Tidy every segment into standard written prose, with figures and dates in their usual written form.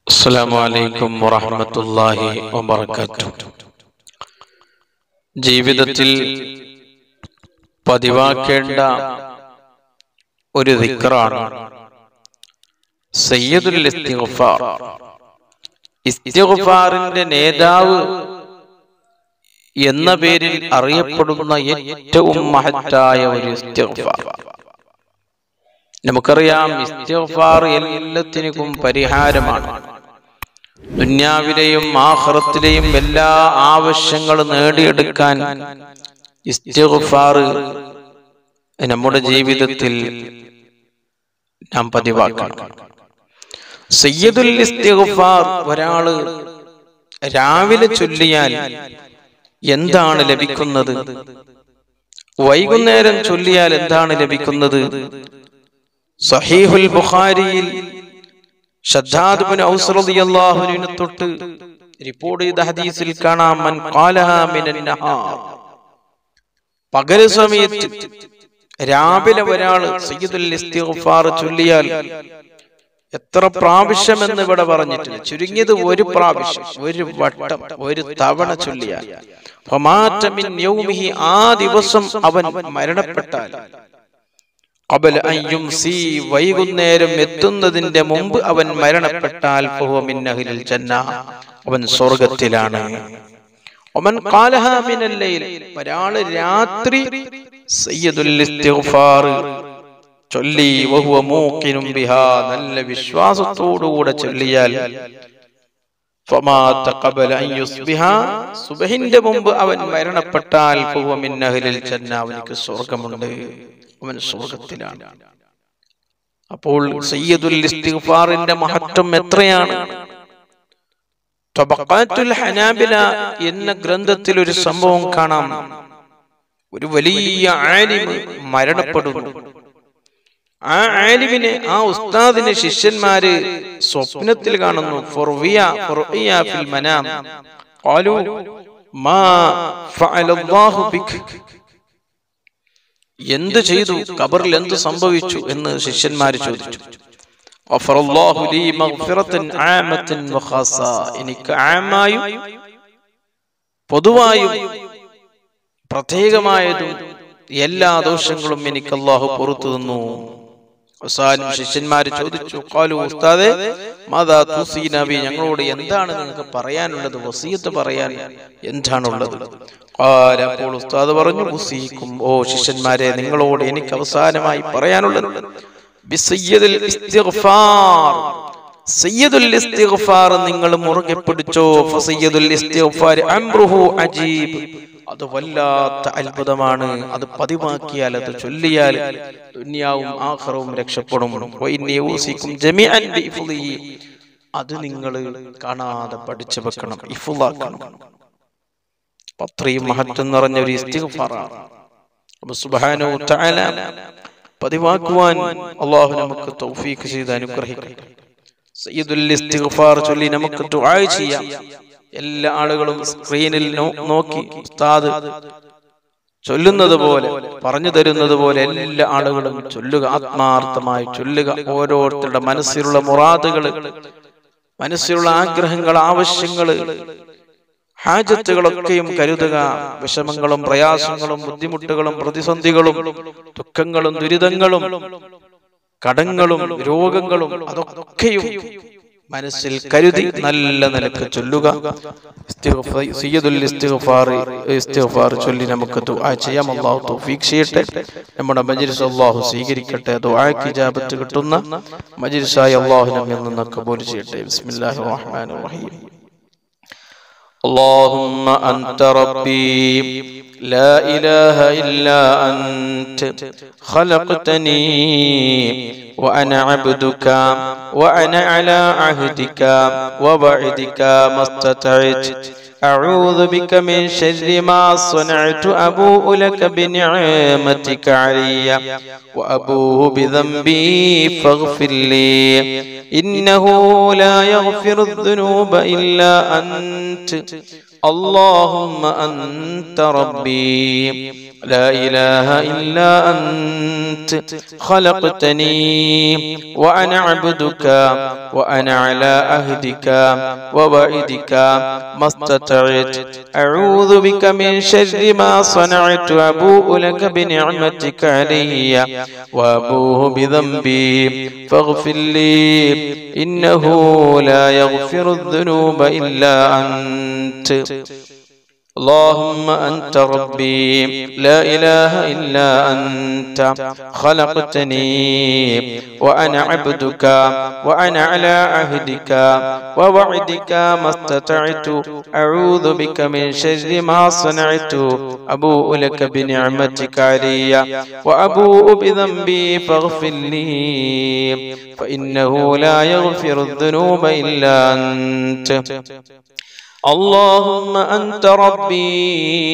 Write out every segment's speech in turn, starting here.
അസ്സലാമു അലൈക്കും വറഹ്മത്തുള്ളാഹി വബറകാതുഹു. ജീവിതത്തിൽ പതിവാക്കേണ്ട ഒരു ദിക്റാണ് സയ്യിദുൽ ഇസ്തിഗ്ഫാർ. ഇസ്തിഗ്ഫാറിന്റെ നേതാവ് എന്ന പേരിൽ അറിയപ്പെടുന്ന ഏറ്റവും മഹത്തായ ഒരു ഇസ്തിഗ്ഫാർ. നമുക്കറിയാം, ഇസ്തിഗ്ഫാർ എല്ലാത്തിനും പരിഹാരമാണ്. ദുനിയാവിലെയും ആഖിറത്തിലെയും എല്ലാ ആവശ്യങ്ങളും നേടിയെടുക്കാൻ ഇസ്തിഗ്ഫാർ നമ്മുടെ ജീവിതത്തിൽ നാം പതിവാക്കണം. സയ്യിദുൽ ഇസ്തിഗ്ഫാർ ഒരാള് രാവിലെ ചൊല്ലിയാൽ എന്താണ് ലഭിക്കുന്നത്? വൈകുന്നേരം ചൊല്ലിയാൽ എന്താണ് ലഭിക്കുന്നത്? സഹീഹുൽ ബുഖാരിയിൽ ശദ്ദാദ് ഇബ്നു ഔസ് റളിയല്ലാഹു അൻഹു തൊട്ട് റിപ്പോർട്ട് ചെയ്ത ഹദീസിൽ കാണാം, മൻ ഖാലഹാ മിനൻ നഹാർ, പകൽ സമയത്ത് രാവിലെ ഒരാൾ സയ്യിദുൽ ഇസ്തിഗ്ഫാർ ചൊല്ലിയാൽ എത്ര പ്രാവശ്യം എന്ന് ഇവിടെ പറഞ്ഞിട്ടില്ല, ചുരുങ്ങിയത് ഒരു പ്രാവശ്യം, ഒരു വട്ടം, ഒരു തവണ ചൊല്ലിയാൽ ഫമാത മിൻ യൗമിഹി, ആ ദിവസം അവൻ മരണപ്പെട്ടാൽ ഖബല അൻ യുംസി, വൈകുന്നേരം എത്തുന്നതിന്റെ മുമ്പ് അവൻ മരണപ്പെട്ടാൽ ഫഹുവ മിൻ അഹ്ലിൽ ജന്ന, അവൻ സ്വർഗ്ഗത്തിലാണ്. വമൻ ഖാലഹാ മിനൽ ലൈൽ, ഒരാൾ രാത്രി സയ്യിദുൽ ഇസ്തിഗ്ഫാർ ചൊല്ലി വഹുവ മൂഖിനും ബിഹാ, നല്ല വിശ്വാസത്തോടുകൂടെ ചൊല്ലിയാൽ ഫമാത ഖബല അൻ യുസ്ബിഹ, സുബ്ഹിന്റെ മുമ്പ് അവൻ മരണപ്പെട്ടാൽ ഫഹുവ മിൻ അഹ്ലിൽ ജന്ന, അവനിക്ക് സ്വർഗ്ഗമുണ്ട്, അവൻ സ്വർഗ്ഗത്തിലാണ്. അപ്പോൾ സയ്യിദുൽ ഇസ്തിഗ്ഫാറിന്റെ മഹത്വം എത്രയാണ്! തബഖാത്തുൽ ഹനാബില എന്ന ഗ്രന്ഥത്തിൽ ഒരു സംഭവം കാണാം. ഒരു വലിയ ആലിം മരണപ്പെടുന്നു. ആ ആലിമിനെ, ആ ഉസ്താദിനെ ശിഷ്യന്മാര് സ്വപ്നത്തിൽ കാണുന്നു. ഫുർഇയ ഫിൽ മനാം ഖാലു മാ ഫഅലല്ലാഹു ബിക്, എന്ത് ചെയ്തു, ഖബറിൽ എന്ത് സംഭവിച്ചു എന്ന് ശിഷ്യന്മാര് ചോദിച്ചു. ഗഫറല്ലാഹു ലീ മഗ്ഫിറതൻ ആമതൻ വഖാസ, എനിക്ക് ആമായും പൊതുവായും പ്രത്യേകമായതും എല്ലാ ദോഷങ്ങളും എനിക്ക് അല്ലാഹു പുറത്തു തന്നു. അവസാനം ശിഷ്യന്മാര് ചോദിച്ചു, ഖാലു ഉസ്താദേ മാദാ തുസീന ബി, ഞങ്ങളോട് എന്താണ് നിങ്ങൾക്ക് പറയാനുള്ളത്, വസിയത്ത് പറയാൻ എന്താണുള്ളത്? ഖാല, അപ്പോൾ ഉസ്താദ് പറഞ്ഞു, ഉസീക്കും, ഓ ശിഷ്യന്മാരെ, നിങ്ങളോട് എനിക്ക് അവസാനമായി പറയാനുള്ളത് ബിസയ്യിദുൽ ഇസ്തിഗ്ഫാർ, സയ്യിദുൽ ഇസ്തിഗ്ഫാർ നിങ്ങൾ മുറുകെ പിടിച്ചോ. ഫസയ്യിദുൽ ഇസ്തിഗ്ഫാർ അംറുഹു അജീബ്, അത് വല്ലാത്ത അത്ഭുതമാണ്. അത് പതിവാക്കിയാൽ, അത് ചൊല്ലിയാൽ ദുനിയാവും ആഖിറവും രക്ഷപ്പെടും. വഇന്നി ഊസിക്കും ജമീഅൻ ബിഇഫ്ളിഹി, അത് നിങ്ങൾ കാണാതെ പഠിച്ചു വെക്കണം, ഇഫ്ളാക്കണം. അത്രയും മഹത്വം നിറഞ്ഞ ഒരു ഇസ്തിഗ്ഫാറാണ്. അല്ലാഹു സുബ്ഹാനഹു വ തആല പതിവാക്കുവാൻ അല്ലാഹു നമുക്ക് തൗഫീഖ് ചെയ്ത് അനുഗ്രഹിക്കട്ടെ. സയ്യിദുൽ ഇസ്തിഗ്ഫാർ ചൊല്ലി നമുക്ക് ദുആ ചെയ്യാം. എല്ലാ ആളുകളും സ്ക്രീനിൽ നോക്കി ഉസ്താദ് ചൊല്ലുന്നത് പോലെ, പറഞ്ഞു തരുന്നത് പോലെ എല്ലാ ആളുകളും ചൊല്ലുക, ആത്മാർത്ഥമായി ചൊല്ലുക. ഓരോരുത്തരുടെ മനസ്സിലുള്ള മുറാദുകൾ, മനസ്സിലുള്ള ആഗ്രഹങ്ങൾ, ആവശ്യങ്ങൾ, ഹാജത്തുകളൊക്കെയും കരുതുക. വിഷമങ്ങളും പ്രയാസങ്ങളും ബുദ്ധിമുട്ടുകളും പ്രതിസന്ധികളും ദുഃഖങ്ങളും ദുരിതങ്ങളും കടങ്ങളും രോഗങ്ങളും അതൊക്കെയും മനസ്സിൽ കരുതി നല്ല നിലക്ക് ചൊല്ലുക. സയ്യിദുൽ ഇസ്തിഗ്ഫാർ ചൊല്ലി നമുക്ക് ദുആ ചെയ്യാം. അല്ലാഹു തൗഫീഖ് ചെയ്യട്ടെ. നമ്മുടെ മജ്ലിസ് അല്ലാഹു സ്വീകരിക്കട്ടെ. ദുആക്ക് ഇജാബത്ത് കിട്ടുന്ന മജ്ലിസായി അല്ലാഹു നമ്മിൽ നിന്ന് ഖബൂൽ ചെയ്യട്ടെ. ബിസ്മില്ലാഹിർ റഹ്മാനിർ റഹീം. اللهم أنت ربي لا إله إلا أنت خلقتني وأنا عبدك وأنا على عهدك ووعدك ما استطعت أعوذ بك من شر ما صنعت أبوء لك بنعمتك علي وأبوء بذنبي فاغفر لي إنه لا يغفر الذنوب إلا أنت اللهم أنت ربي لا إله إلا أنت خلقتني وأنا عبدك وأنا على عهدك ووعدك ما استطعت أعوذ بك من شر ما صنعت أبوء لك بنعمتك علي وأبوء بذنبي فاغفر لي إنه لا يغفر الذنوب إلا أنت اللهم أنت ربي لا إله إلا أنت خلقتني وأنا عبدك وأنا على عهدك ووعدك ما استطعت أعوذ بك من شر ما صنعت أبوء لك بنعمتك علي وأبوء بذنبي فاغفر لي فإنه لا يغفر الذنوب إلا أنت اللهم أنت ربي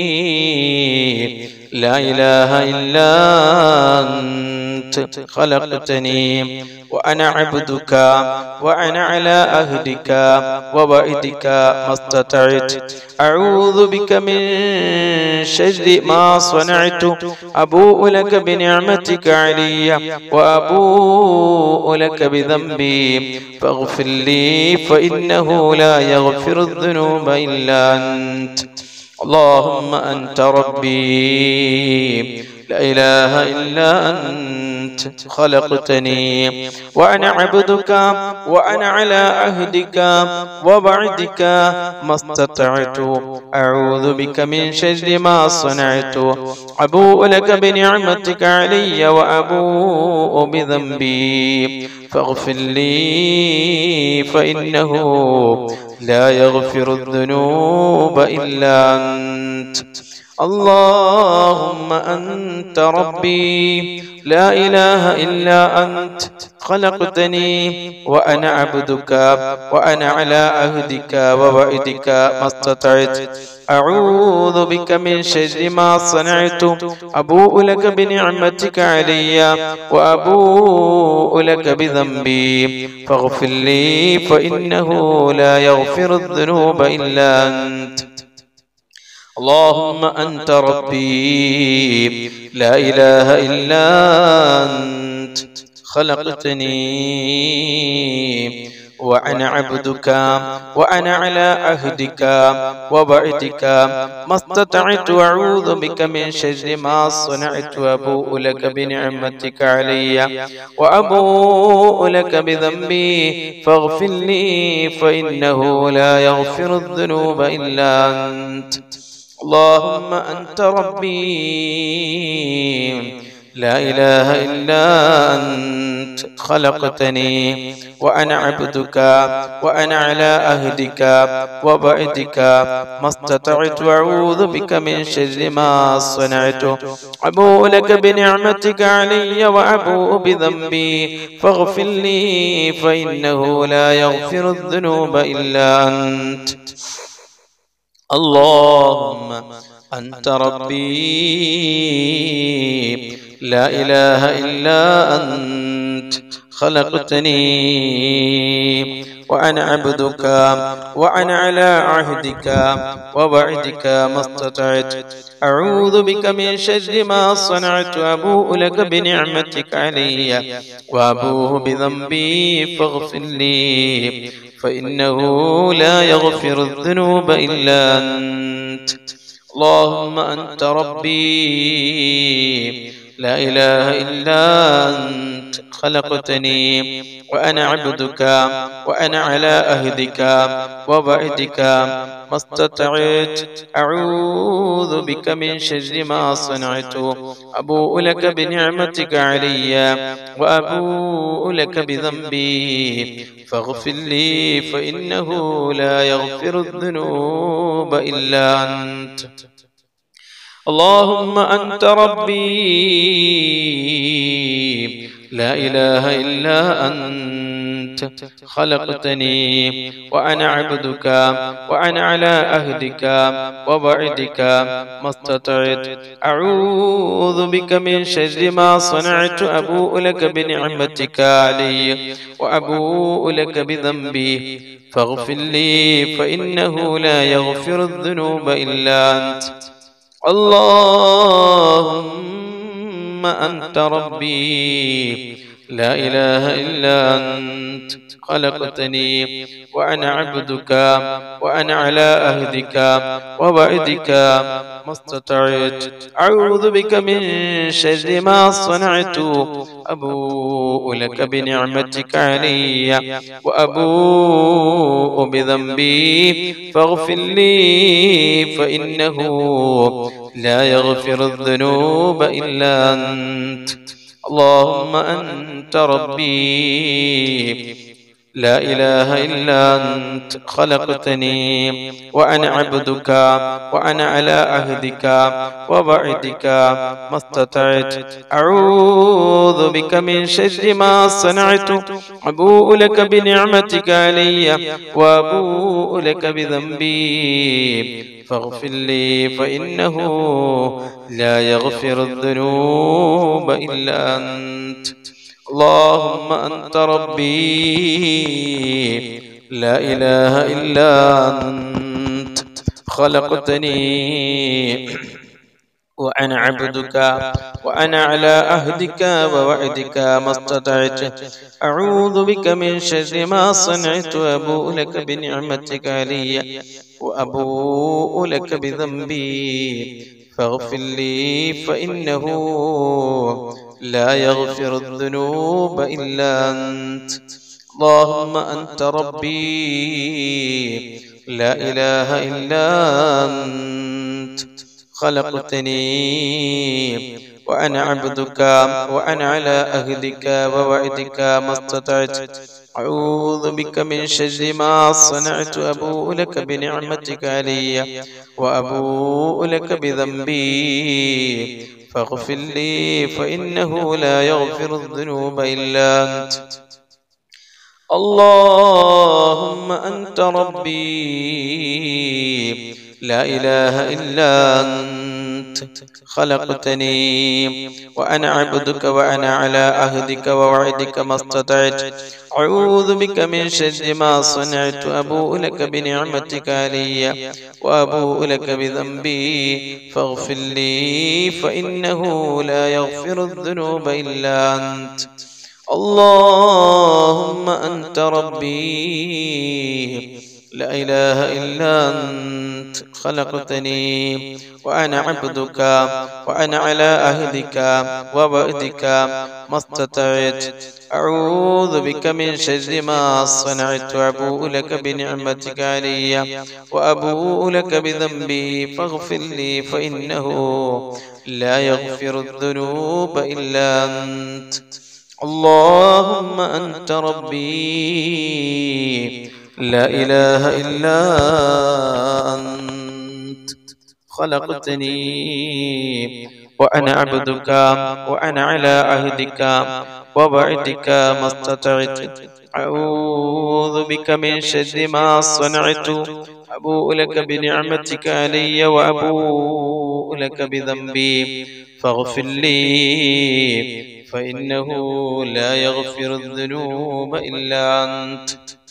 لا إله إلا أنت خلقتني وأنا عبدك وأنا على عهدك ووعدك ما استطعت أعوذ بك من شر ما صنعت أبوء لك بنعمتك علي وأبوء لك بذنبي فاغفر لي فإنه لا يغفر الذنوب إلا أنت اللهم أنت ربي لا إله إلا أنت خلقتني وأنا عبدك وأنا على عهدك ووعدك ما استطعت أعوذ بك من شر ما صنعت أبوء لك بنعمتك علي وأبوء بذنبي فاغفر لي فإنه لا يغفر الذنوب إلا أنت اللهم أنت ربي لا إله إلا أنت خلقتني وأنا عبدك وأنا على عهدك ووعدك ما استطعت أعوذ بك من شر ما صنعت أبوء لك بنعمتك علي وأبوء لك بذنبي فاغفر لي فإنه لا يغفر الذنوب إلا أنت اللهم أنت ربي لا إله إلا أنت خلقتني وأنا عبدك وأنا على عهدك ووعدك ما استطعت أعوذ بك من شر ما صنعت أبوء لك بنعمتك علي وأبوء لك بذنبي فاغفر لي فإنه لا يغفر الذنوب إلا أنت اللهم أنت ربي لا إله إلا أنت خلقتني وأنا عبدك وأنا على عهدك ووعدك ما استطعت أعوذ بك من شر ما صنعت أبوء لك بنعمتك علي وأبوء بذنبي فاغفر لي فإنه لا يغفر الذنوب إلا أنت اللهم أنت ربي لا إله إلا أنت خلقتني وأنا عبدك وأنا على عهدك ووعدك ما استطعت أعوذ بك من شر ما صنعت أبوء لك بنعمتك علي وأبوء بذنبي فاغفر لي فإنه لا يغفر الذنوب إلا أنت اللهم أنت ربي لا إله إلا أنت خلقتني وأنا عبدك وأنا على عهدك ووعدك ما استطعت أعوذ بك من شر ما صنعت أبوء لك بنعمتك علي وأبوء لك بذنبي فاغفر لي فإنه لا يغفر الذنوب إلا أنت اللهم أنت ربي لا إله إلا أنت خلقتني وأنا عبدك وأنا على عهدك ووعدك ما استطعت أعوذ بك من شر ما صنعت أبوء لك بنعمتك علي وأبوء لك بذنبي فاغفر لي فإنه لا يغفر الذنوب إلا أنت اللهم أنت ربي لا إله إلا أنت خلقتني وأنا عبدك وأنا على عهدك ووعدك ما استطعت أعوذ بك من شر ما صنعت أبوء لك بنعمتك علي وأبوء بذنبي فاغفر لي فإنه لا يغفر الذنوب إلا أنت. اللهم أنت ربي لا إله إلا أنت خلقتني وأنا عبدك وأنا على عهدك ووعدك ما استطعت أعوذ بك من شر ما صنعت أبوء لك بنعمتك علي وأبوء لك بذنبي فاغفر لي فإنه لا يغفر الذنوب إلا أنت. اللهم أنت ربي لا إله إلا أنت خلقتني وأنا عبدك وأنا على عهدك ووعدك ما استطعت أعوذ بك من شر ما صنعت أبوء لك بنعمتك علي وأبوء لك بذنبي فاغفر لي فإنه لا يغفر الذنوب إلا أنت. اللهم أنت ربي لا إله إلا أنت خلقتني وأنا عبدك وأنا على عهدك ووعدك ما استطعت أعوذ بك من شر ما صنعت أبوء لك بنعمتك علي وأبوء لك بذنبي فاغفر لي فإنه لا يغفر الذنوب إلا أنت. اللهم أنت ربي لا إله إلا أنت خلقتني وأنا عبدك وأنا على عهدك ووعدك ما استطعت أعوذ بك من شر ما صنعت أبوء لك بنعمتك علي وأبوء لك بذنبي فاغفر لي فإنه لا يغفر الذنوب إلا أنت. اللهم أنت ربي لا إله إلا أنت خلقتني وأنا عبدك وأنا على عهدك ووعدك ما استطعت أعوذ بك من شر ما صنعت أبوء لك بنعمتك علي وأبوء لك بذنبي فاغفر لي فإنه لا يغفر الذنوب إلا أنت. اللهم أنت ربي لا إله إلا أنت خلقتني وأنا عبدك وأنا على عهدك ووعدك ما استطعت أعوذ بك من شر ما صنعت أبوء لك بنعمتك علي وأبوء لك بذنبي فاغفر لي فإنه لا يغفر الذنوب إلا أنت.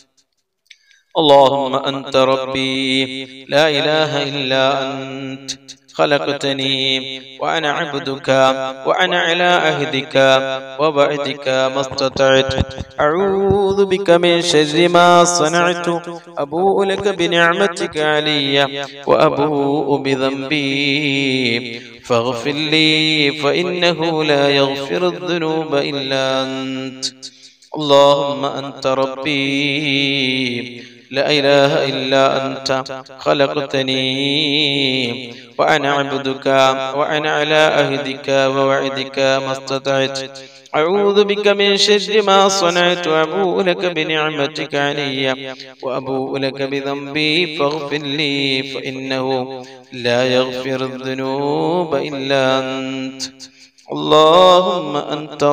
اللهم أنت ربي لا إله إلا أنت خلقتني وأنا عبدك وأنا على عهدك ووعدك ما استطعت أعوذ بك من شر ما صنعت أبوء لك بنعمتك علي وأبوء بذنبي فاغفر لي فإنه لا يغفر الذنوب إلا أنت. اللهم أنت ربي لا إله إلا أنت خلقتني وأنا عبدك وأنا على عهدك ووعدك ما استطعت أعوذ بك من شر ما صنعت أبوء لك بنعمتك علي وأبوء لك بذنبي فاغفر لي فإنه لا يغفر الذنوب إلا أنت. اللهم أنت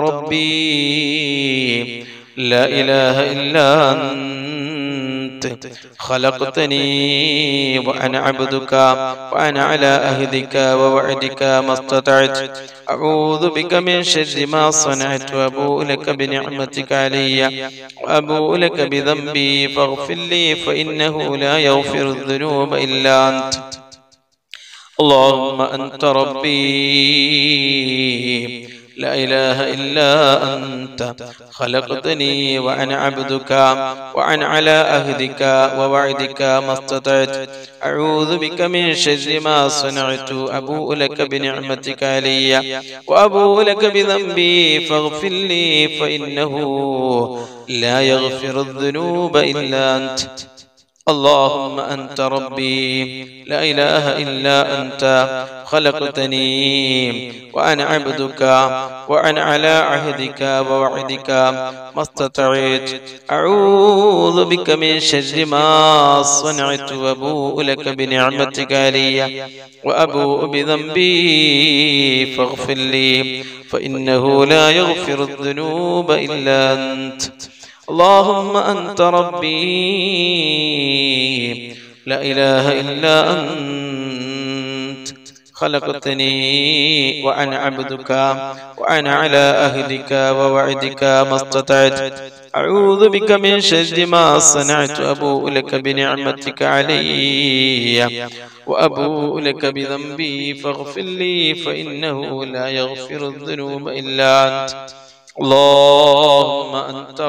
ربي لا إله إلا أنت خلقتني وأنا عبدك وأنا على عهدك ووعدك ما استطعت أعوذ بك من شر ما صنعت وأبوء لك بنعمتك علي وأبوء لك بذنبي فاغفر لي فإنه لا يغفر الذنوب إلا أنت. اللهم أنت ربي لا إله إلا أنت خلقتني وأنا عبدك وأنا على عهدك ووعدك ما استطعت أعوذ بك من شر ما صنعت أبوء لك بنعمتك علي وأبوء لك بذنبي فاغفر لي فإنه لا يغفر الذنوب إلا أنت اللهم أنت ربي لا إله إلا أنت خلقتني وأنا عبدك وأنا على عهدك ووعدك ما استطعت أعوذ بك من شر ما صنعت وأبوء لك بنعمتك علي وأبوء بذنبي فاغفر لي فإنه لا يغفر الذنوب إلا أنت اللهم أنت ربي لا إله إلا أنت خلقتني وأنا عبدك وأنا على عهدك ووعدك ما استطعت أعوذ بك من شر ما صنعت أبوء لك بنعمتك علي وأبوء لك بذنبي فاغفر لي فإنه لا يغفر الذنوب إلا أنت اللهم أنت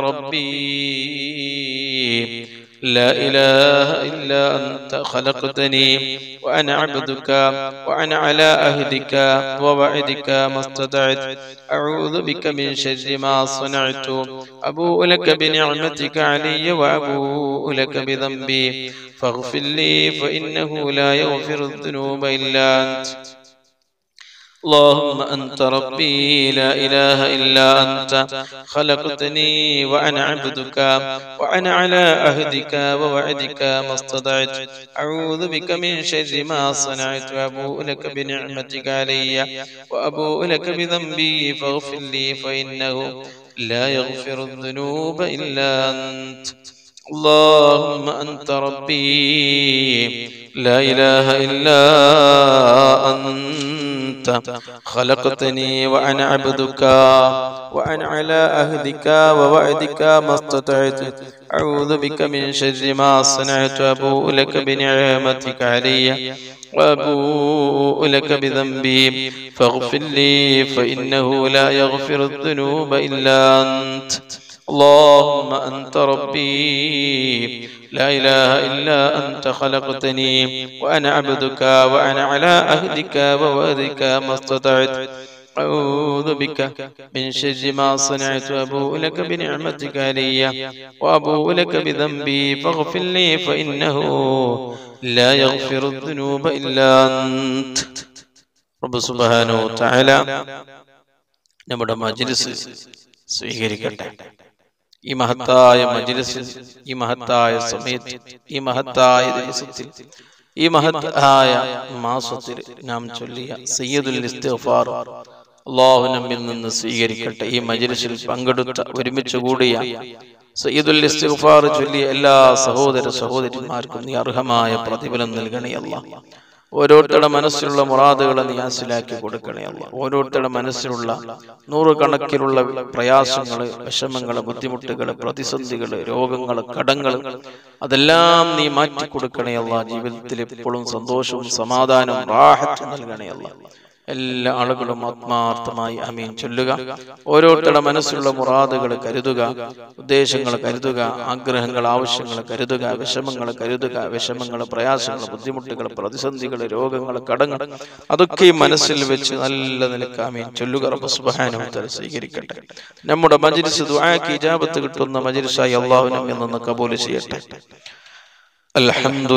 ربي لا إله إلا أنت خلقتني وأنا عبدك وأنا على عهدك ووعدك ما استطعت أعوذ بك من شر ما صنعت أبوء لك بنعمتك علي وأبوء لك بذنبي فاغفر لي فإنه لا يغفر الذنوب إلا أنت اللهم أنت ربي لا إله إلا أنت خلقتني وأنا عبدك وأنا على عهدك ووعدك ما استطعت أعوذ بك من شر ما صنعت وأبوء لك بنعمتك علي وأبوء لك بذنبي فاغفر لي فإنه لا يغفر الذنوب إلا أنت اللهم أنت ربي لا إله إلا أنت خلقتني وأنا عبدك وأنا على عهدك ووعدك ما استطعت أعوذ بك من شر ما صنعت أبوء لك بنعمتك علي وأبوء لك بذنبي فاغفر لي فإنه لا يغفر الذنوب إلا أنت اللهم أنت ربي لا إله إلا أنت خلقتني وأنا عبدك وأنا على عهدك ووعدك ما استطعت أعوذ بك من شر ما صنعت أبوء لك بنعمتك علي وأبوء لك بذنبي فاغفر لي فإنه لا يغفر الذنوب إلا أنت رب سبحانه وتعالى നമ്മുടെ മജ്‌ലിസ് സ്വീകരിക്കട്ടെ. ഈ മഹത്തായ മജ്‌ലിസിൽ, ഈ മഹത്തായ സമയത്ത്, ഈ മഹത്തായ ദിവസത്തിൽ, ഈ മഹത്തായ മാസത്തിൽ നാം ചൊല്ലിയ സയ്യിദുൽ ഇസ്തിഗ്ഫാർ അല്ലാഹു നമ്മിൽ നിന്ന് സ്വീകരിക്കട്ടെ. ഈ മജ്‌ലിസിൽ പങ്കെടുത്ത, ഒരുമിച്ച് കൂടിയ സയ്യിദുൽ ഇസ്തിഗ്ഫാർ ചൊല്ലിയ എല്ലാ സഹോദര സഹോദരിമാർക്കും നീ അർഹമായ പ്രതിഫലം നൽകണേ അല്ലാഹ്. ഓരോരുത്തരുടെ മനസ്സിലുള്ള മുറാദുകളെ നീ ഹാസിലാക്കി കൊടുക്കണേ അല്ലാഹ്. ഓരോരുത്തരുടെ മനസ്സിലുള്ള നൂറുകണക്കിലുള്ള പ്രയാസങ്ങള്, വിഷമങ്ങള്, ബുദ്ധിമുട്ടുകള്, പ്രതിസന്ധികള്, രോഗങ്ങള്, കടങ്ങള് അതെല്ലാം നീ മാറ്റി കൊടുക്കണേ അല്ലാഹ്. ജീവിതത്തിൽ എപ്പോഴും സന്തോഷവും സമാധാനവും റാഹത്തും നൽകണേ അല്ലാഹ്. എല്ലാ ആളുകളും ആത്മാർത്ഥമായി ആമീൻ ചൊല്ലുക. ഓരോരുത്തരുടെ മനസ്സിലുള്ള മുറാദുകൾ കരുതുക, ഉദ്ദേശങ്ങൾ കരുതുക, ആഗ്രഹങ്ങൾ, ആവശ്യങ്ങൾ കരുതുക, വിഷമങ്ങൾ കരുതുക. വിഷമങ്ങൾ, പ്രയാസങ്ങൾ, ബുദ്ധിമുട്ടുകൾ, പ്രതിസന്ധികൾ, രോഗങ്ങൾ, കടങ്ങൾ അതൊക്കെ മനസ്സിൽ വെച്ച് നല്ല നിലക്ക് ആമീൻ ചൊല്ലുക. റബ്ബ് സുബ്ഹാനഹു വ തആല സ്വീകരിക്കട്ടെ. നമ്മുടെ മജ്‌ലിസ് ദുആക്ക് ഇജാബത്ത് കിട്ടുന്ന മജ്‌ലിസായി അല്ലാഹു നമ്മിൽ നിന്ന് കബൂൽ ചെയ്യട്ടെ. الحمد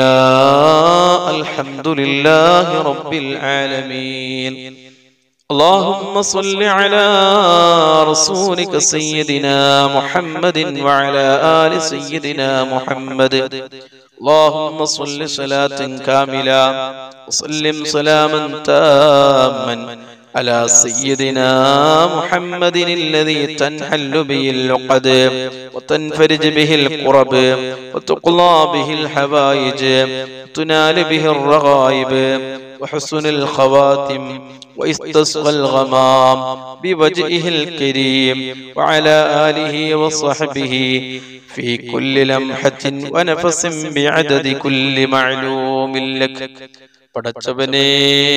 لله رب العالمين. اللهم صل على رسولك سيدنا محمد وعلى آل سيدنا محمد. اللهم صل صلاة كاملة وسلم سلاما تاما على سيدنا محمد الذي تنحل به العقد وتنفرج به الكرب وتقضى به الحوائج وتنال به الرغائب وحسن الخواتم واستسقى الغمام بوجهه الكريم وعلى آله وصحبه في كل لمحة ونفس بعدد كل معلوم لك. പടച്ചവനേ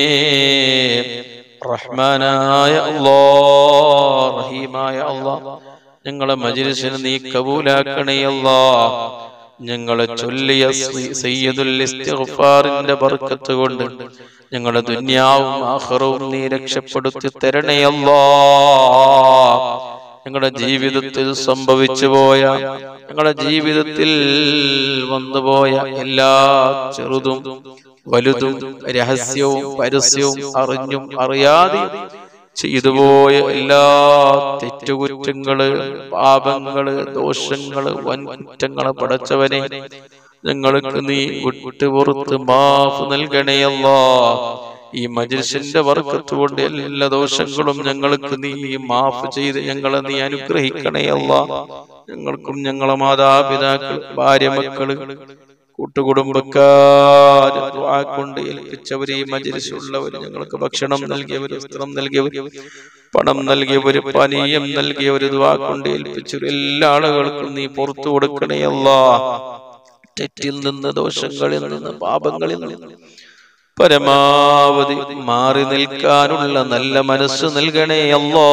റഹ്മാനായ അല്ലാഹ്, റഹീമായ അല്ലാഹ്, ഞങ്ങളെ മജ്‌ലിസിനെ നീ കബൂലാക്കണേ അല്ലാഹ്. ഞങ്ങളെ ചൊല്ലിയ സയ്യിദുൽ ഇസ്തിഗ്ഫാറിന്റെ ബർക്കത്ത് കൊണ്ട് ഞങ്ങളുടെ ദുനിയാവും ആഖിറവും നീ രക്ഷപ്പെടുത്തി തരണേ അല്ലാഹ്. ഞങ്ങളുടെ ജീവിതത്തിൽ സംഭവിച്ചു പോയ, ഞങ്ങളുടെ ജീവിതത്തിൽ വന്നുപോയ എല്ലാ ചെറുതും വലുതും രഹസ്യവും പരസ്യവും അറിഞ്ഞും അറിയാതെയും ചെയ്തുപോയ എല്ലാ തെറ്റുകുറ്റങ്ങള്, പാപങ്ങള്, ദോഷങ്ങള്, വൻകുറ്റങ്ങള് പടച്ചവനെ ഞങ്ങൾക്ക് നീ വിട്ടുപുറത്ത് മാഫ് നൽകണേ അല്ലാഹ്. ഈ മജ്‌ലിസിന്റെ ബർക്കത്ത് കൊണ്ട് എല്ലാ ദോഷങ്ങളും ഞങ്ങൾക്ക് നീ മാഫ് ചെയ്ത് ഞങ്ങളെ നീ അനുഗ്രഹിക്കണേ അല്ലാഹ്. ഞങ്ങൾക്കും ഞങ്ങളെ മാതാപിതാക്കൾ, ഭാര്യ, മക്കള്, കൂട്ടുകുടുംബക്കാർ, ദുആ കൊണ്ട് ഏൽപ്പിച്ചവർ, ഈ മജ്‌ലിസിലുള്ളവർ, ഞങ്ങൾക്ക് ഭക്ഷണം നൽകിയവർ, വസ്ത്രം നൽകിയവർ, പണം നൽകിയവർ, പാനീയം നൽകിയവർ, ദുആ കൊണ്ട് ഏൽപ്പിച്ചവർ, എല്ലാ ആളുകൾക്കും നീ പുറത്തു കൊടുക്കണേ അല്ലാഹ്. തെറ്റിൽ നിന്ന്, ദോഷങ്ങളിൽ നിന്ന്, പാപങ്ങളിൽ നിന്ന് പരമാവധി മാറി നിൽക്കാനുള്ള നല്ല മനസ്സ് നൽകണേ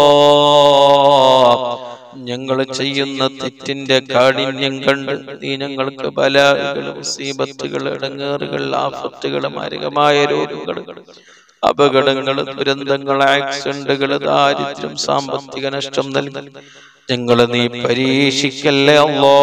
അല്ലാഹ്. ഞങ്ങൾ ചെയ്യുന്ന തെറ്റിന്റെ കാഠിന്യം കണ്ട് നീ ഞങ്ങൾക്ക് ബലാകൾ, മുസീബത്തുകൾ, ഇടങ്ങേറുകൾ, ആഫത്തുകൾ, മാരകമായ രോഗങ്ങൾ, അപകടങ്ങൾ, ദുരന്തങ്ങൾ, ആക്സിഡന്റുകൾ, ദാരിദ്ര്യം, സാമ്പത്തിക നഷ്ടം നൽകി ഞങ്ങളെ നീ പരീക്ഷിക്കല്ലേ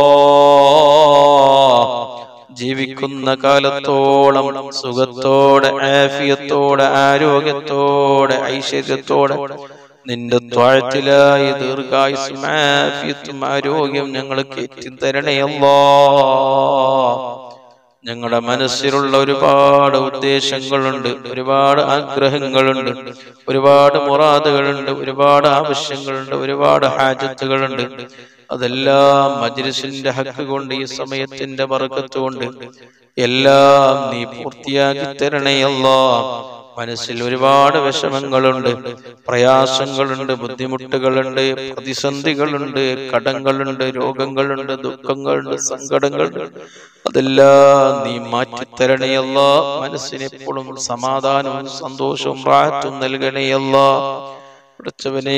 അല്ലാഹ്. ജീവിക്കുന്ന കാലത്തോളം സുഖത്തോടെ, ആഫിയത്തോടെ, ആരോഗ്യത്തോടെ, ഐശ്വര്യത്തോടെ നിന്റെ ത്വഅത്തിലായി ദീർഘായുസ്സും ആഫിയത്തും ആരോഗ്യം ഞങ്ങൾക്ക് ഏറ്റിത്തരണേ അല്ലാഹ്. ഞങ്ങളുടെ മനസ്സിലുള്ള ഒരുപാട് ഉദ്ദേശങ്ങളുണ്ട്, ഒരുപാട് ആഗ്രഹങ്ങളുണ്ട്, ഒരുപാട് മുറാദുകളുണ്ട്, ഒരുപാട് ആവശ്യങ്ങളുണ്ട്, ഒരുപാട് ഹാജത്തുകളുണ്ട്. അതെല്ലാം മജ്‌ലിസിന്റെ ഹക്ക് കൊണ്ട്, ഈ സമയത്തിന്റെ ബർക്കത്ത് കൊണ്ട് എല്ലാം നീ പൂർത്തിയാക്കി തരണേ അല്ലാഹ്. മനസ്സിൽ ഒരുപാട് വിഷമങ്ങളുണ്ട്, പ്രയാസങ്ങളുണ്ട്, ബുദ്ധിമുട്ടുകളുണ്ട്, പ്രതിസന്ധികളുണ്ട്, കടങ്ങളുണ്ട്, രോഗങ്ങളുണ്ട്, ദുഃഖങ്ങളുണ്ട്, സങ്കടങ്ങളുണ്ട്. അതെല്ലാം നീ മാറ്റിത്തരണേ അല്ലാഹ്. മനസ്സിന് എപ്പോഴും സമാധാനവും സന്തോഷവും റാഹത്തും നൽകണേ അല്ലാഹ്. പടച്ചവനേ,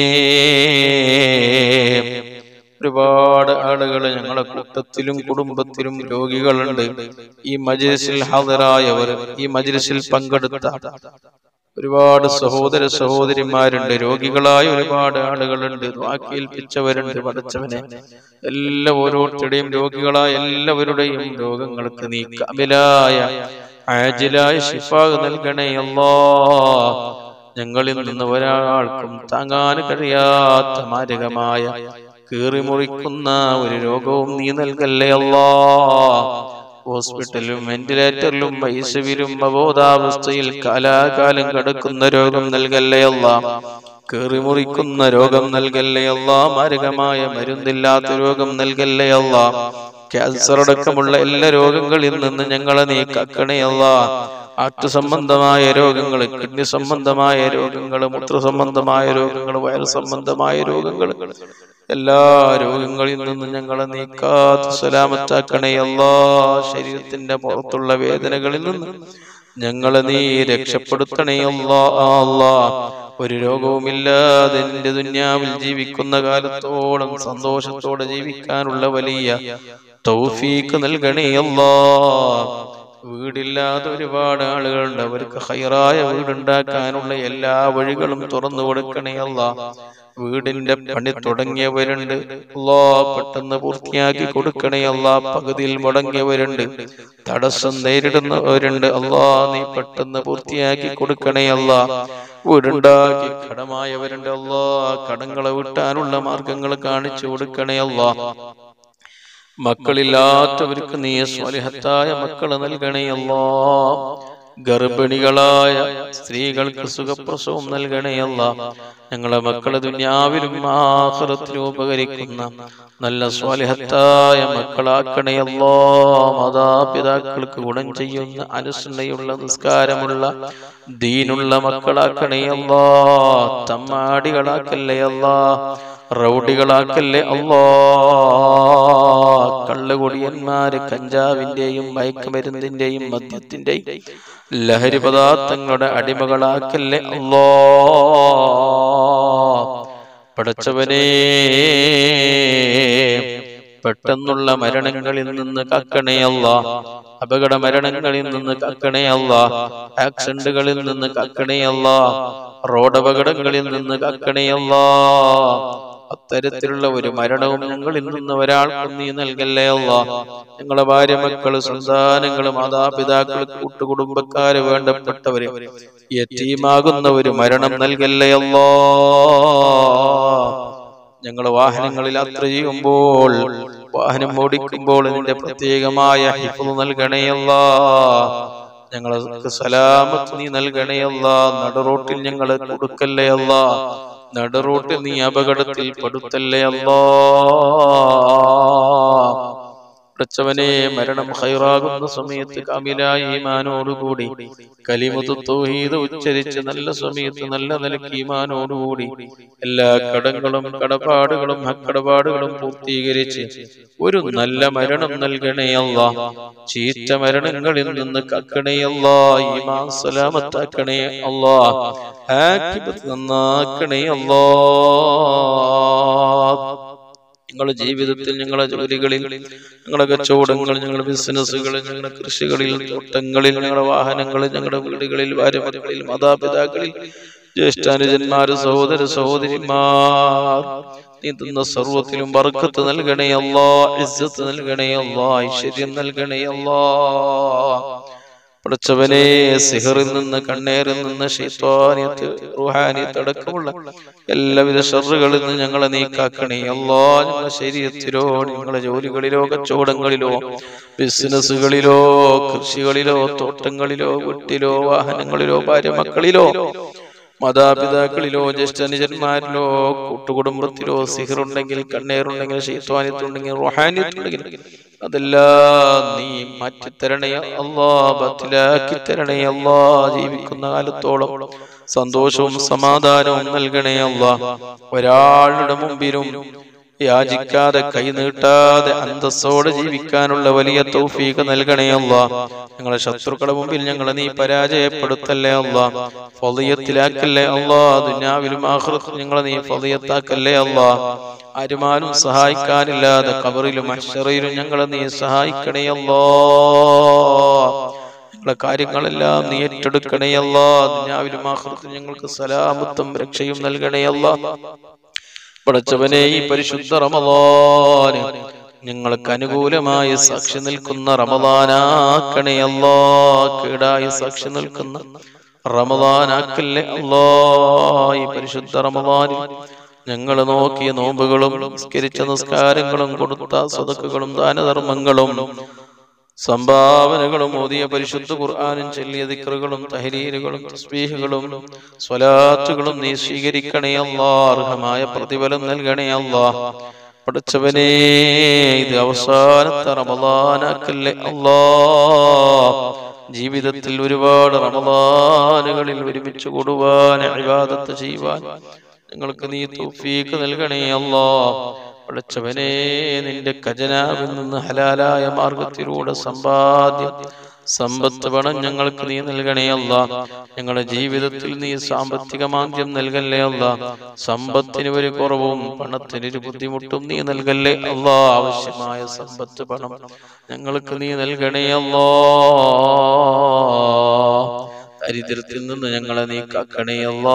ഒരുപാട് ആളുകൾ ഞങ്ങളുടെ കൂട്ടത്തിലും കുടുംബത്തിലും രോഗികളുണ്ട്. ഈ മജ്‌ലിസിൽ ഹാദിറായവർ, ഈ മജ്‌ലിസിൽ പങ്കെടുത്ത ഒരുപാട് സഹോദര സഹോദരിമാരുണ്ട്, രോഗികളായ ഒരുപാട് ആളുകളുണ്ട്, വാക്കേൽപ്പിച്ചവരുണ്ട്. പടച്ചവനെ, എല്ലാ ഓരോരുത്തരുടെയും രോഗികളായ എല്ലാവരുടെയും രോഗങ്ങൾക്ക് നീ കാമിലായ ആജിലായ ശിഫാ നൽകണേ അല്ലാഹ്. ഞങ്ങളിൽ നിന്ന് ഒരാൾക്കും താങ്ങാൻ കഴിയാത്ത മാരകമായ കീറിമുറിക്കുന്ന ഒരു രോഗവും നീ നൽകല്ലേ അല്ലാഹ്. ഹോസ്പിറ്റലിലും വെന്റിലേറ്ററിലും ഐസിയുവിലും അബോധാവസ്ഥയിൽ കാലാകാലം കിടക്കുന്ന രോഗം നൽകല്ലേ അല്ലാഹ്. കീറിമുറിക്കുന്ന രോഗം നൽകല്ലേ അല്ലാഹ്. മാരകമായ മരുന്നില്ലാത്ത രോഗം നൽകല്ലേ അല്ലാഹ്. ക്യാൻസർ അടക്കമുള്ള എല്ലാ രോഗങ്ങളിൽ നിന്ന് ഞങ്ങളെ നീ കാക്കണേ അല്ലാഹ്. ആർട്ട് സംബന്ധമായ രോഗങ്ങൾ, കിഡ്നി സംബന്ധമായ രോഗങ്ങൾ, മൂത്ര സംബന്ധമായ രോഗങ്ങൾ, വയറ് സംബന്ധമായ രോഗങ്ങൾ, എല്ലാ രോഗങ്ങളിൽ നിന്നും ഞങ്ങളെ നീ കാത്ത് സലാമത്താക്കണേ അല്ലാഹ്. ശരീരത്തിന്റെ പുറത്തുള്ള വേദനകളിൽ നിന്ന് ഞങ്ങളെ നീ രക്ഷപ്പെടുത്തണേ അല്ലാഹ്. ഒരു രോഗവുമില്ലാതെ നിന്റെ ദുനിയാവിൽ ജീവിക്കുന്ന കാലത്തോളം സന്തോഷത്തോടെ ജീവിക്കാനുള്ള വലിയ തൗഫീഖ് നൽകണേ അല്ലാഹ്. വീടില്ലാതെ ഒരുപാട് ആളുകളുണ്ട്, അവർക്ക് ഖൈറായ വീടുണ്ടാക്കാനുള്ള എല്ലാ വഴികളും തുറന്നു കൊടുക്കണേ അല്ലാഹ്. വീടിന്റെ പണി തുടങ്ങിയവരുണ്ട്, അല്ലാഹ് പെട്ടെന്ന് പൂർത്തിയാക്കി കൊടുക്കണേ അല്ലാഹ്. പകുതിയിൽ മുടങ്ങിയവരുണ്ട്, തടസ്സം നേരിടുന്നവരുണ്ട്, അല്ലാഹ് നീ പെട്ടെന്ന് പൂർത്തിയാക്കി കൊടുക്കണേ അല്ലാഹ്. വീടുണ്ടാക്കി കടമായവരുണ്ട്, അല്ലാഹ് കടങ്ങളെ വീട്ടാനുള്ള മാർഗങ്ങൾ കാണിച്ചു കൊടുക്കണേ അല്ലാഹ്. മക്കളില്ലാത്തവർക്ക് നീ സ്വാലിഹത്തായ മക്കളെ നൽകണേ അല്ലാഹ്. ഗർഭിണികളായ സ്ത്രീകൾക്ക് സുഖപ്രസവം നൽകണേ അല്ലാഹ്. ഞങ്ങളെ മക്കളെ ദുനിയാവിലും ആഖിറത്തിലും ഉപകരിക്കുന്ന നല്ല സ്വാലിഹത്തായ മക്കളാക്കണേ അല്ലാഹ്. മാതാപിതാക്കൾക്ക് ഗുണം ചെയ്യുന്ന, അനുസരണയുള്ള, നിസ്കാരമുള്ള, ദീനുള്ള മക്കളാക്കണേ അല്ലാഹ്. തമ്മാടികളാക്കല്ലേ അല്ലാഹ്. റൗഡികളാക്കല്ലേ അല്ലാ. കള്ളുകുടിയന്മാര് കഞ്ചാവിന്റെയും മയക്കുമരുന്നിന്റെയും മദ്യത്തിന്റെയും ലഹരി പദാർത്ഥങ്ങളുടെ അടിമകളാക്കല്ലേ അല്ലാ. പടച്ചവനേ, പെട്ടെന്നുള്ള മരണങ്ങളിൽ നിന്ന് കാക്കണേ അല്ലാ. അപകട മരണങ്ങളിൽ നിന്ന് കാക്കണേ അല്ലാ. ആക്സിഡന്റുകളിൽ നിന്ന് കാക്കണേ അല്ലാ. റോഡ് അപകടങ്ങളിൽ നിന്ന് കാക്കണേ അല്ലാ. അത്തരത്തിലുള്ള ഒരു മരണവും ഞങ്ങളിൽ നിന്ന് ഒരാൾക്കും നീ നൽകല്ലേ അല്ലാ. ഞങ്ങളെ ഭാര്യ, മക്കള്, സന്താനങ്ങള്, മാതാപിതാക്കള്, കൂട്ടുകുടുംബക്കാര്, വേണ്ടപ്പെട്ടവര് യതീമാകുന്ന ഒരു മരണം നൽകല്ലേ അല്ലാ. ഞങ്ങൾ വാഹനങ്ങളിൽ യാത്ര ചെയ്യുമ്പോൾ, വാഹനം ഓടിക്കുമ്പോൾ നിന്റെ പ്രത്യേകമായ ഹിഫ്ള് നൽകണേ അല്ലാ. ഞങ്ങൾക്ക് സലാമത്ത് നീ നൽകണേ അല്ലാ. നടുറോട്ടിൽ ഞങ്ങളെ കൊടുക്കല്ലേ അല്ലാ. നടുറോട്ടിൽ നീ അപകടത്തിൽ പെടുത്തല്ലേ അല്ലാ. പടച്ചവനെ, മരണം ഖൈറാകുന്ന സമയത്ത് കാമിലായ ഈമാനോടുകൂടി കലിമത്തു തൗഹീദ് ഉച്ചരിച്ച് നല്ല സമയത്ത് നല്ല നിലയ്ക്ക് ഈമാനോടുകൂടി എല്ലാ കടങ്ങളും കടപാടുകളും ഹക്കടപാടുകളും പൂർത്തീകരിച്ച് ഒരു നല്ല മരണം നൽകണേ അല്ലാ. ചീത്ത മരണങ്ങളിൽ നിന്ന് കാക്കണേ അല്ലാ. ഈമാൻ സലാമത്താക്കണേ അല്ലാ. ആഖിബത്ത് നന്നാക്കണേ അല്ലാ. ഞങ്ങളുടെ ജീവിതത്തിൽ, ഞങ്ങളുടെ ജോലികളിൽ, ഞങ്ങളുടെ കച്ചവടങ്ങൾ, ഞങ്ങളുടെ ബിസിനസ്സുകളിൽ, ഞങ്ങളുടെ കൃഷികളിൽ, തോട്ടങ്ങളിൽ, ഞങ്ങളുടെ വാഹനങ്ങളിൽ, ഞങ്ങളുടെ വീടുകളിൽ, ഭാര്യമക്കളിൽ, മാതാപിതാക്കളിൽ, ജ്യേഷ്ഠാനുജന്മാര്, സഹോദര സഹോദരിമാർ, നീ തന്ന സർവ്വത്തിലും ബർക്കത്ത് നൽകണേ അല്ലാ. ഇസ്സത്ത് നൽകണേ അല്ലാ. ഐശ്വര്യം നൽകണേ അല്ലാ. പടച്ചവനെ, സിഹറിൽ നിന്ന്, കണ്ണേറിൽ നിന്ന്, ശൈത്വാനിയത്ത്, റൂഹാനിയത്ത് അടക്കമുള്ള എല്ലാവിധ ശർറുകളിൽ നിന്ന് ഞങ്ങളെ നീക്കാക്കണേ അല്ലാ. ഞങ്ങളുടെ ശരീരത്തിലോ, ഞങ്ങളുടെ ജോലികളിലോ, കച്ചവടങ്ങളിലോ, ബിസിനസ്സുകളിലോ, കൃഷികളിലോ, തോട്ടങ്ങളിലോ, വീട്ടിലോ, വാഹനങ്ങളിലോ, ഭാര്യ മക്കളിലോ, മാതാപിതാക്കളിലോ, ജ്യേഷ്ഠനുജന്മാരിലോ, കൂട്ടുകുടുംബത്തിലോ സിഹറുണ്ടെങ്കിൽ, കണ്ണേറുണ്ടെങ്കിൽ, ശൈത്വാനിയത്തുണ്ടെങ്കിൽ, റൂഹാനിയത്തുണ്ടെങ്കിൽ അതെല്ലാം നീ മാറ്റിത്തരണേ അല്ലാ. ബത്തിലാക്കി തരണേ അല്ലാ. ജീവിക്കുന്ന കാലത്തോളം സന്തോഷവും സമാധാനവും നൽകണേ അല്ലാ. ഒരാളുടെ മുമ്പിലും യാചിക്കാതെ, കൈനീട്ടാതെ അന്തസ്സോടെ ജീവിക്കാനുള്ള വലിയ തൗഫീഖ് നൽകണേ അല്ലാ. ഞങ്ങളെ ശത്രുക്കളുടെ മുമ്പിൽ ഞങ്ങളെ നീ പരാജയപ്പെടുത്തല്ലേ അല്ലാ. ഫളിയത്തിലാക്കല്ലേ അല്ലാ. ദുനിയാവിലും ആഖിറത്തിലും ഞങ്ങളെ നീ ഫളിയത്താക്കല്ലേ അല്ലാ. ആരുമാരും സഹായിക്കാനില്ലാതെ ഖബറിലും മഹ്ശറിലും ഞങ്ങളെ നീ സഹായിക്കണേ അല്ലാ. ഞങ്ങളുടെ കാര്യങ്ങളെല്ലാം നീ ഏറ്റെടുക്കണേ അല്ലാ. ദുനിയാവിലും ആഖിറത്തിലും ഞങ്ങൾക്ക് സലാമത്തും രക്ഷയും നൽകണേ അല്ലാ. പടച്ചവനെ, ഈ പരിശുദ്ധ റമളാന് ഞങ്ങൾക്ക് അനുകൂലമായി സാക്ഷി നിൽക്കുന്ന റമളാനാക്കണേ അല്ലാ. കേടായി സാക്ഷി നിൽക്കുന്ന റമളാനാക്കല്ലേ അല്ലാ. ഈ പരിശുദ്ധ റമളാനിൽ ഞങ്ങൾ നോക്കിയ നോമ്പുകളും നിസ്കരിച്ച നിസ്കാരങ്ങളും കൊടുത്ത സദഖകളും ദാനധർമ്മങ്ങളും സംഭാവനകളും ഓതിയ പരിശുദ്ധ ഖുർആനും ചൊല്ലിയ ദിക്റുകളും തഹ്ലീലുകളും തസ്ബീഹുകളും സ്വലാത്തുകളും നീ സ്വീകരിക്കണേ അല്ലാ. അർഹമായ പ്രതിഫലം നൽകണേ അല്ലാ. പടച്ചവനേ, ഇത് അവസാനത്തെ റമളാനാക്കല്ലേ അല്ലാ. ജീവിതത്തിൽ ഒരുപാട് റമളാനുകളിൽ ഒരുമിച്ച് കൂടുവാൻ, ഇബാദത്ത് ചെയ്യുവാൻ ഞങ്ങൾക്ക് നീ തൗഫീഖ് നൽകണേ അല്ലാ. പടച്ചവനേ, നിന്റെ ഖജനാവിൽ നിന്ന് ഹലാലായ മാർഗത്തിലൂടെ സമ്പത്ത് പണം ഞങ്ങൾക്ക് നീ നൽകണേ അല്ലാ. ഞങ്ങളുടെ ജീവിതത്തിൽ നീ സാമ്പത്തിക മാന്ദ്യം നൽകല്ലേ അല്ലാ. സമ്പത്തിന് ഒരു കുറവും പണത്തിനൊരു ബുദ്ധിമുട്ടും നീ നൽകല്ലേ അല്ലാ. ആവശ്യമായ സമ്പത്ത് പണം ഞങ്ങൾക്ക് നീ നൽകണേ അല്ലാ. ദരിദ്രത്തിൽ നിന്ന് ഞങ്ങളെ നീ കാക്കണേ അല്ലാ.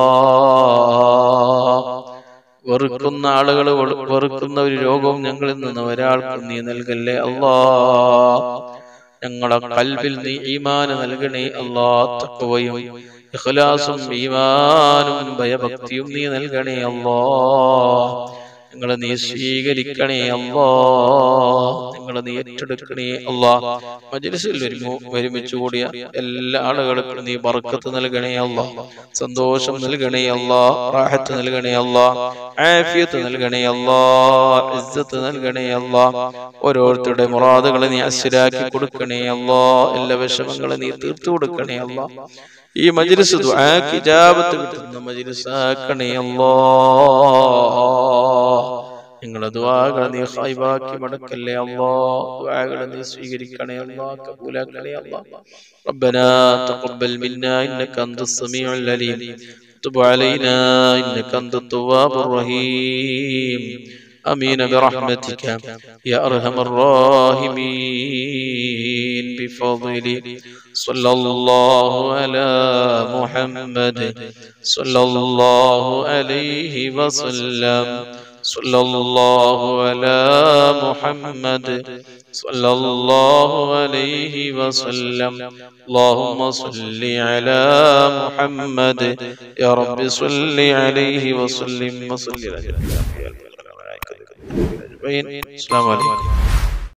വെറുക്കുന്ന ആളുകൾ വെറുക്കുന്ന ഒരു രോഗവും ഞങ്ങളിൽ നിന്ന് ഒരാൾക്കും നീ നൽകല്ലേ അല്ലാ. ഞങ്ങളുടെ ഖൽബിൽ നീ ഈമാൻ നൽകണേ അല്ലാ. തഖ്വയും ഇഖ്ലാസും ഈമാനും ഭയഭക്തിയും നീ നൽകണേ അല്ലാ. ഞങ്ങളെ നീ സ്വീകരിക്കണേ അല്ലാ. ഞങ്ങളെ നീ ഏറ്റെടുക്കണേ അല്ലാ. മജ്‌ലിസിൽ ഒരുമിച്ച് കൂടിയ എല്ലാ ആളുകൾക്കും നീ ബർക്കത്ത് നൽകണേ അല്ലാ. സന്തോഷം നൽകണേ അല്ലാ. റാഹത്ത് നൽകണേ അല്ലാ. ആഫിയത്ത് നൽകണേ അല്ലാ. ഇസ്സത്ത് നൽകണേ അല്ലാ. ഓരോരുത്തരുടെ മുറാദുകളെ നീ അസ്സലാക്കി കൊടുക്കണേ അല്ലാ. എല്ലാ വിഷമങ്ങളെ നീ തീർത്തു കൊടുക്കണേ അല്ലാ. ഈ മജ്‌ലിസ് ദുആക്ക് ഇജാബത്ത് കിട്ടുന്ന മജ്‌ലിസ് ആക്കണേ അല്ലാ. നിങ്ങളുടെ ദുആകളെ നീ ഖൈബാക്കി മടക്കല്ലേ അല്ലാഹ്. ദുആകളെ നീ സ്വീകരിക്കണേ അല്ലാഹ്, കബൂലാക്കണേ അല്ലാഹ്. ربنا تقبل منا إنك أنت السميع العليم تب علينا إنك أنت التواب الرحيم آمين برحمتك يا أرحم الراحمين بفضل صلى الله على محمد صلى الله عليه وسلم صلى الله على محمد صلى الله عليه وسلم اللهم صل على محمد يا رب صل عليه وسلم وصل على السلام عليكم.